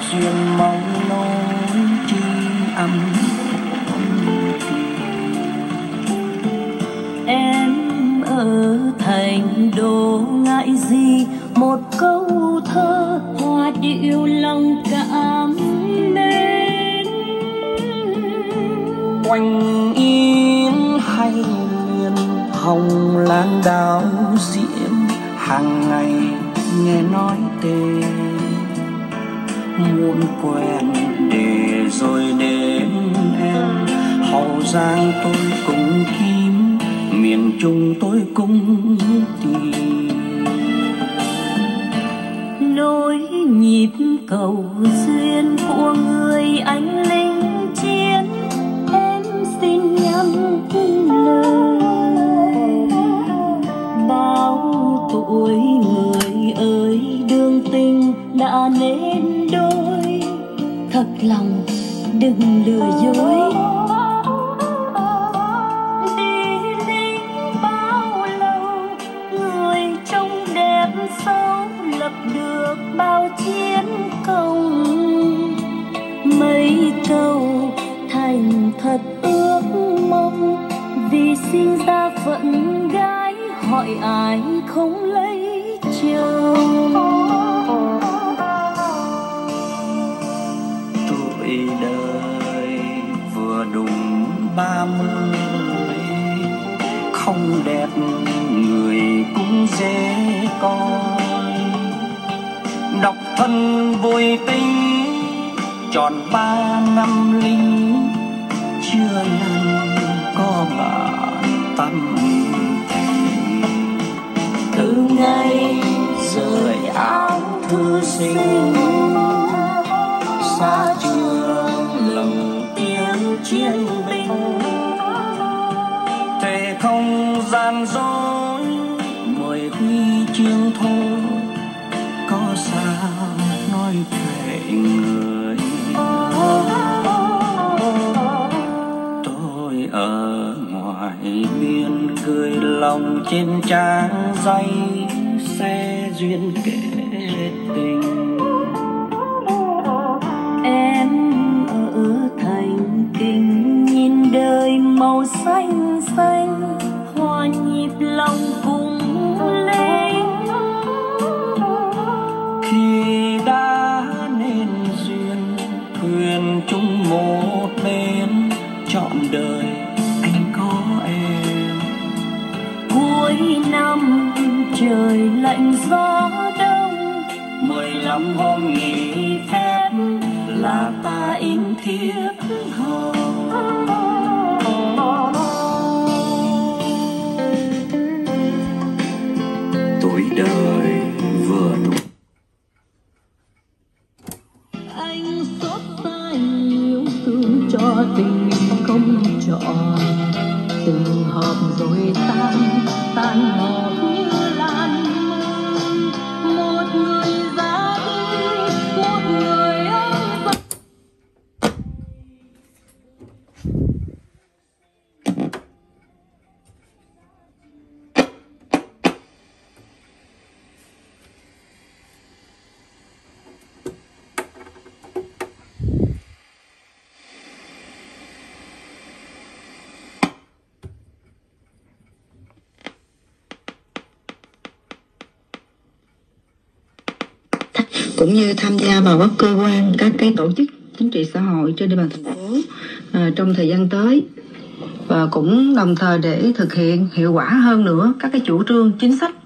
duyên mong nối chi âm. Em ở thành đô ngại gì một câu thơ hoa điệu lòng cảm mến. Quanh yên hay liền hồng lan đào diễm, hàng ngày nghe nói tên muốn quen để rồi đến em. Hậu Giang tôi cũng kiếm, miền Trung tôi cũng tìm. Nối nhịp cầu duyên của người anh lính chiến, em xin nhắn lời. Bao tuổi người ơi, đường tình đã nên đôi, thật lòng đừng lừa dối. Đi lính bao lâu, người trông đẹp sâu, lập được bao chiến công. Mấy câu thành thật ước mong, vì sinh ra phận gái hỏi ai không lấy chồng. Tuổi đời vừa đúng 30, không đẹp người cũng dễ coi. Độc thân vui tính tròn 3 năm lính, chưa lần có bạn tâm tình. Từ ngày rời áo thư sinh, xa trường lồng tiếng chiến binh, thề không gian dối 10 huy chương thôi, có sao nói về người. Tôi ở ngoài biên gửi lòng trên trang giấy, xe duyên kể tình. Em ở thành kinh nhìn đời màu xanh xanh, hòa nhịp lòng cùng lên. Khi đã nên duyên thuyền chung một bên, trọn đời anh có em. Cuối năm trời lạnh gió đông, 15 hôm nghỉ phép là ta in thiếp hồng. Tuổi đời vừa đủ. anh xót xa nhiều thương cho tình mình không trọn. Từng họp rồi tan họp như lan mây. Một người ra đi, một người ôm. Cũng như tham gia vào các cơ quan, các cái tổ chức chính trị xã hội trên địa bàn thành phố trong thời gian tới, và cũng đồng thời để thực hiện hiệu quả hơn nữa các cái chủ trương chính sách